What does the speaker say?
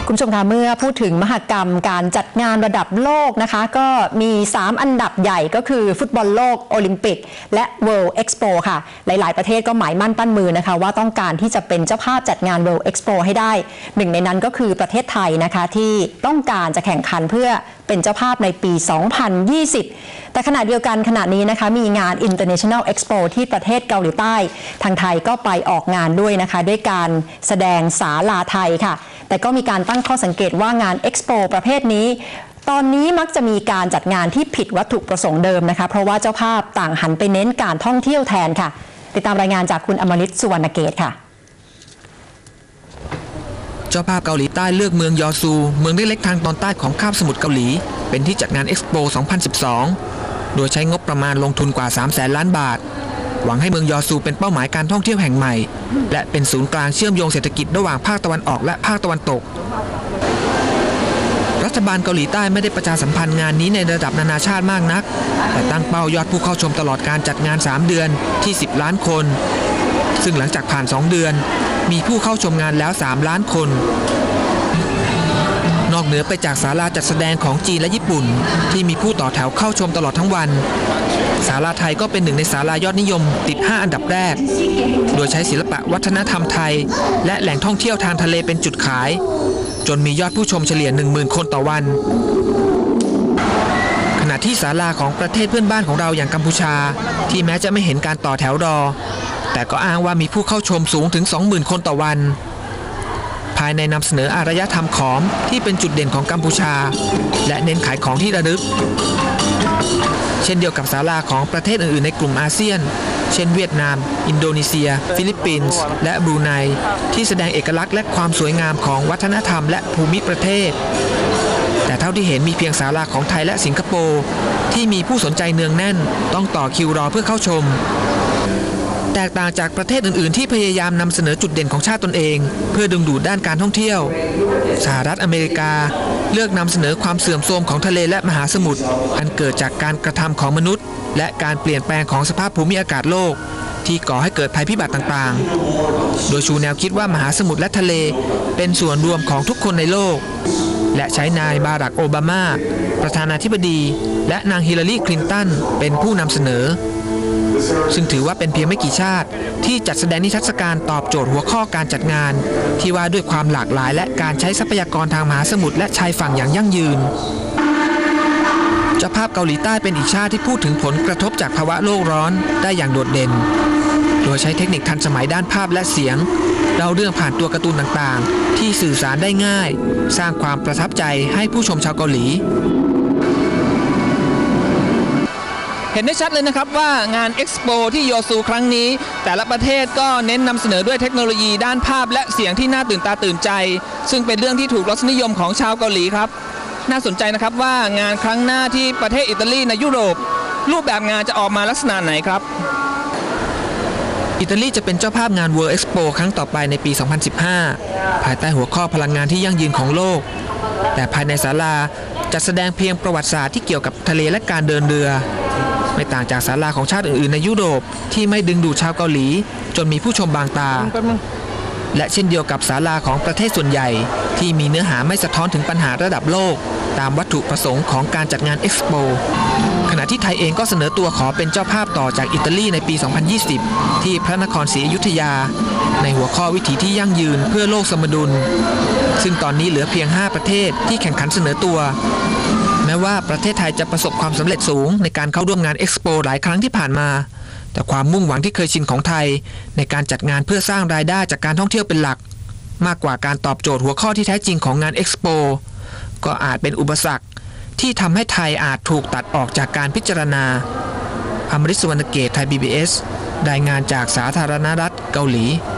คุณผู้ชมคะเมื่อพูดถึงมหกรรมการจัดงานระดับโลกนะคะก็มี3อันดับใหญ่ก็คือฟุตบอลโลกโอลิมปิกและ World Expo ค่ะหลายๆประเทศก็หมายมั่นปั้นมือนะคะว่าต้องการที่จะเป็นเจ้าภาพจัดงาน World Expo ให้ได้หนึ่งในนั้นก็คือประเทศไทยนะคะที่ต้องการจะแข่งขันเพื่อเป็นเจ้าภาพในปี 2020 แต่ขณะเดียวกันขณะนี้นะคะมีงาน International Expo ที่ประเทศเกาหลีใต้ทางไทยก็ไปออกงานด้วยนะคะด้วยการแสดงศาลาไทยค่ะแต่ก็มีการตั้งข้อสังเกตว่างาน Expo ประเภทนี้ตอนนี้มักจะมีการจัดงานที่ผิดวัตถุประสงค์เดิมนะคะเพราะว่าเจ้าภาพต่างหันไปเน้นการท่องเที่ยวแทนค่ะติดตามรายงานจากคุณอมริต สุวรรณเกตค่ะเจ้าภาพเกาหลีใต้เลือกเมืองยอซูเมืองเล็กๆทางตอนใต้ของคาบสมุทรเกาหลีเป็นที่จัดงาน Expo 2012 โดยใช้งบประมาณลงทุนกว่า 300,000 ล้านบาทหวังให้เมืองยอซูเป็นเป้าหมายการท่องเที่ยวแห่งใหม่และเป็นศูนย์กลางเชื่อมโยงเศรษฐกิจระหว่างภาคตะวันออกและภาคตะวันตกรัฐบาลเกาหลีใต้ไม่ได้ประชาสัมพันธ์งานนี้ในระดับนานาชาติมากนักแต่ตั้งเป้ายอดผู้เข้าชมตลอดการจัดงาน3เดือนที่10 ล้านคนซึ่งหลังจากผ่าน2เดือนมีผู้เข้าชมงานแล้ว3 ล้านคนนอกเหนือไปจากศาลาจัดแสดงของจีนและญี่ปุ่นที่มีผู้ต่อแถวเข้าชมตลอดทั้งวันศาลาไทยก็เป็นหนึ่งในศาลายอดนิยมติด5อันดับแรกโดยใช้ศิลปะวัฒนธรรมไทยและแหล่งท่องเที่ยวทางทะเลเป็นจุดขายจนมียอดผู้ชมเฉลี่ย 10,000 คนต่อวันขณะที่ศาลาของประเทศเพื่อนบ้านของเราอย่างกัมพูชาที่แม้จะไม่เห็นการต่อแถวรอแต่ก็อ้างว่ามีผู้เข้าชมสูงถึง 20,000 คนต่อวันภายในนำเสนออารยธรรมขอมที่เป็นจุดเด่นของกัมพูชาและเน้นขายของที่ระลึกเช่นเดียวกับศาลาของประเทศอื่นๆในกลุ่มอาเซียนเช่นเวียดนามอินโดนีเซียฟิลิปปินส์และบรูไนที่แสดงเอกลักษณ์และความสวยงามของวัฒนธรรมและภูมิประเทศแต่เท่าที่เห็นมีเพียงศาลาของไทยและสิงคโปร์ที่มีผู้สนใจเนืองแน่นต้องต่อคิวรอเพื่อเข้าชมแตกต่างจากประเทศอื่นๆที่พยายามนำเสนอจุดเด่นของชาติตนเองเพื่อดึงดูดด้านการท่องเที่ยวสหรัฐอเมริกาเลือกนำเสนอความเสื่อมโทรมของทะเลและมหาสมุทรอันเกิดจากการกระทำของมนุษย์และการเปลี่ยนแปลงของสภาพภูมิอากาศโลกที่ก่อให้เกิดภัยพิบัติต่างๆโดยชูแนวคิดว่ามหาสมุทรและทะเลเป็นส่วนรวมของทุกคนในโลกและใช้นายบารักโอบามาประธานาธิบดีและนางฮิลลารีคลินตันเป็นผู้นำเสนอซึ่งถือว่าเป็นเพียงไม่กี่ชาติที่จัดแสดงนิทรรศการตอบโจทย์หัวข้อการจัดงานที่ว่าด้วยความหลากหลายและการใช้ทรัพยากรทางมหาสมุทรและชายฝั่งอย่างยั่งยืนเจ้าภาพเกาหลีใต้เป็นอีกชาติที่พูดถึงผลกระทบจากภาวะโลกร้อนได้อย่างโดดเด่นโดยใช้เทคนิคทันสมัยด้านภาพและเสียงเล่าเรื่องผ่านตัวการ์ตูนต่างๆที่สื่อสารได้ง่ายสร้างความประทับใจให้ผู้ชมชาวเกาหลีเห็นได้ชัดเลยนะครับว่างาน Expo ที่โยซูครั้งนี้แต่ละประเทศก็เน้นนำเสนอด้วยเทคโนโลยีด้านภาพและเสียงที่น่าตื่นตาตื่นใจซึ่งเป็นเรื่องที่ถูกรสนิยมของชาวเกาหลีครับน่าสนใจนะครับว่างานครั้งหน้าที่ประเทศอิตาลีในยุโรปรูปแบบงานจะออกมาลักษณะไหนครับอิตาลีจะเป็นเจ้าภาพงาน World Expo ครั้งต่อไปในปี 2015 ภายใต้หัวข้อพลังงานที่ยั่งยืนของโลกแต่ภายในศาลาจัดแสดงเพียงประวัติศาสตร์ที่เกี่ยวกับทะเลและการเดินเรือไม่ต่างจากศาลาของชาติอื่นๆในยุโรปที่ไม่ดึงดูดชาวเกาหลีจนมีผู้ชมบางตาและเช่นเดียวกับศาลาของประเทศส่วนใหญ่ที่มีเนื้อหาไม่สะท้อนถึงปัญหาระดับโลกตามวัตถุประสงค์ของการจัดงาน Expo ขณะที่ไทยเองก็เสนอตัวขอเป็นเจ้าภาพต่อจากอิตาลีในปี 2020 ที่พระนครศรีอยุธยาในหัวข้อวิถีที่ยั่งยืนเพื่อโลกสมดุลซึ่งตอนนี้เหลือเพียง5ประเทศที่แข่งขันเสนอตัวแม้ว่าประเทศไทยจะประสบความสำเร็จสูงในการเข้าร่วมงาน Expo หลายครั้งที่ผ่านมาแต่ความมุ่งหวังที่เคยชินของไทยในการจัดงานเพื่อสร้างรายได้จากการท่องเที่ยวเป็นหลักมากกว่าการตอบโจทย์หัวข้อที่แท้จริงของงาน Expo ก็อาจเป็นอุปสรรคที่ทำให้ไทยอาจถูกตัดออกจากการพิจารณาอมริต สุวรรณเกต ไทย PBS รายงานจากสาธารณรัฐเกาหลี